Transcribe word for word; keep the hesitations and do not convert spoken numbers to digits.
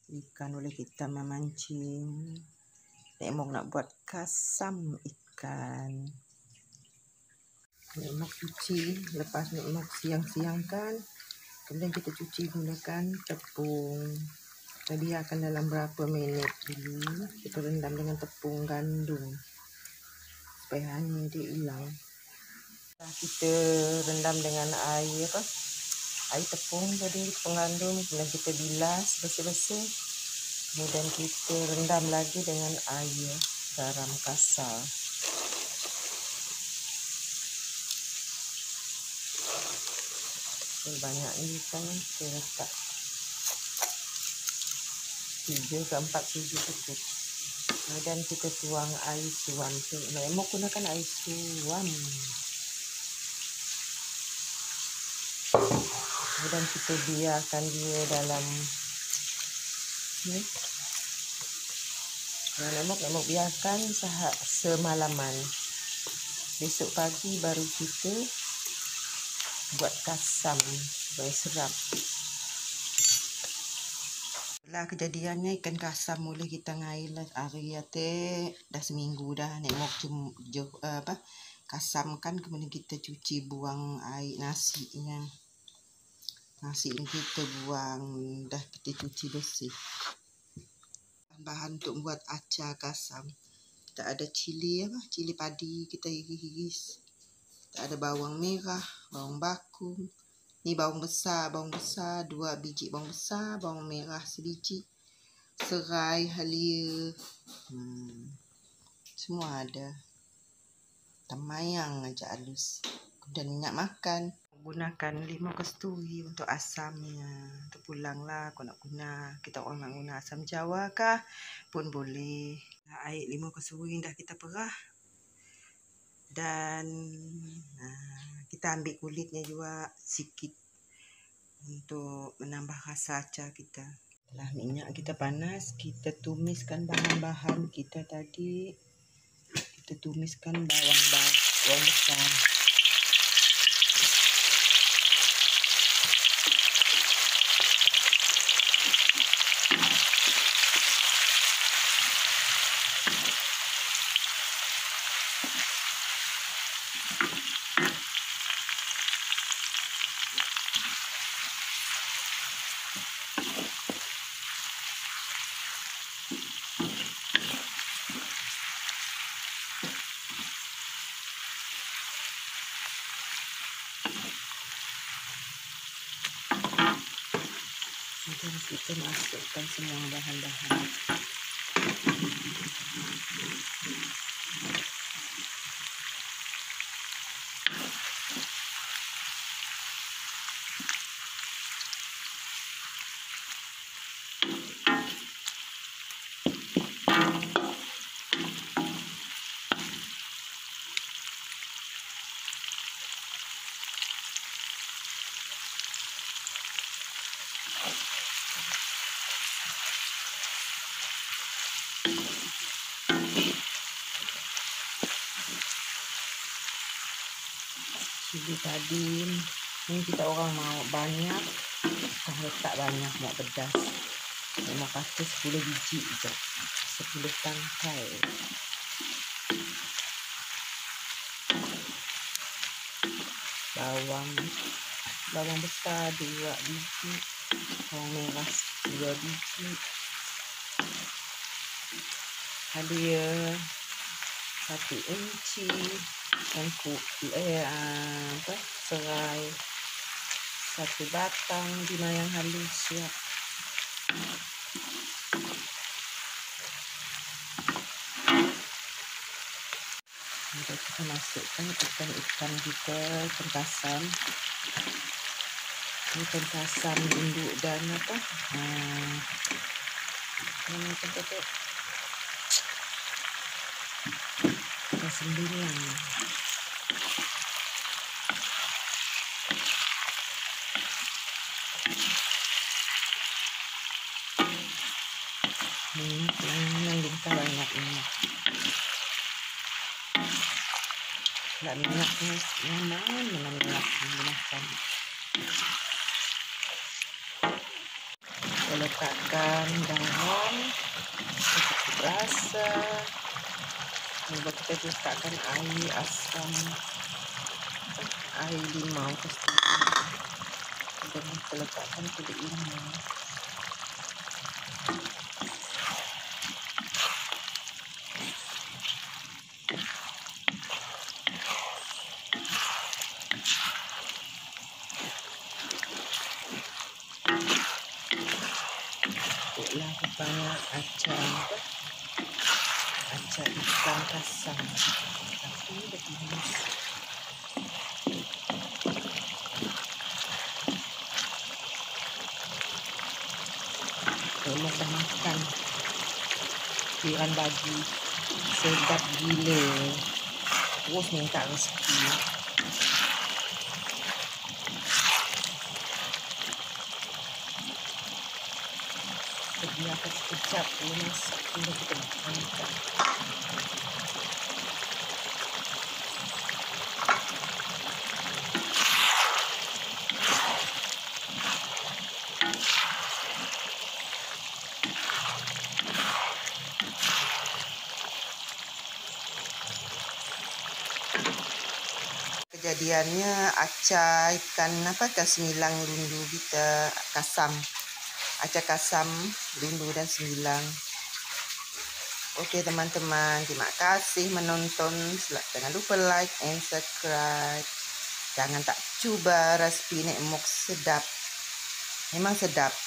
Ikan boleh kita memancing. Nek Mok nak buat kasam ikan. Nek Mok cuci, lepas Nek Mok siang-siangkan, kemudian kita cuci gunakan tepung. Kita biarkan dalam berapa minit dulu. Kita rendam dengan tepung gandum supaya hanya dia hilang. Kita rendam dengan air apa? Air tepung tadi, tepung gandum, kemudian kita bilas bersih-bersih. Kemudian kita rendam lagi dengan air garam kasar. Banyak ni ikan kita letak tiga ke empat biji cukup. Kemudian kita tuang air suam. Nek Mok gunakan air suam. Kemudian kita biarkan dia dalam ni. Nah, Nek Mok, Nek Mok biarkan sehak semalaman. Besok pagi baru kita buat kasam supaya serap. Lah kejadiannya ikan kasam boleh kita ngail hari ate dah seminggu dah. Nek Mok cuma uh, apa kasamkan, kemudian kita cuci buang air nasinya. Nasi ini kita buang, dah kita cuci bersih. Bahan untuk buat acar kasam, kita ada cili apa? Cili padi kita iris. Kita ada bawang merah, bawang bakung. Ni bawang besar, bawang besar dua biji bawang besar, bawang merah sebiji, serai, halia, hmm, semua ada. Temayang aja halus. Kemudian minyak makan. Gunakan limau kasturi untuk asamnya. Terpulanglah kau nak guna. Kita orang nak guna asam Jawa kah pun boleh. Air limau kasturi dah kita perah. Dan nah, kita ambil kulitnya juga sikit untuk menambah rasa acar kita. Setelah minyak kita panas, kita tumiskan bahan-bahan kita tadi. Kita tumiskan bawang bawang besar. Kemudian kita masukkan semua bahan-bahan. Cili tadi ini kita orang mau banyak, kita letak banyak, mau pedas. Mau kasih sepuluh biji je, sepuluh tangkai. Bawang bawang besar dua biji, bawang merah dua biji, halia satu inci, dan eh apa serai satu batang bina yang halus ya. Kemudian kita masukkan ikan-ikan kita, ikan kasam. Ikan kasam, bumbu dan apa? Hmm, ini kita tuh kita sembilan. Minyak yang lingkar banyak minyak. Tidak minyaknya nyaman dengan minyak menggunakan. kita letakkan garam cukup rasa. Lalu kita letakkan air asam, air limau pasti. Dan kita letakkan kulit limau. Itulah rupanya acar acar ikan kasam, tapi lebih manis. Kalau dah makan tiran bagi sedap gila, terus minta rezeki. Biarkan sekejap dulu masak, hingga kita angkat. Kejadiannya acar ikan apa ikan semilang lundu kita kasam, acar kasam lundu dan semilang. Oke teman-teman, terima kasih menonton. Jangan lupa like and subscribe. Jangan tak cuba resipi nek mok sedap, memang sedap.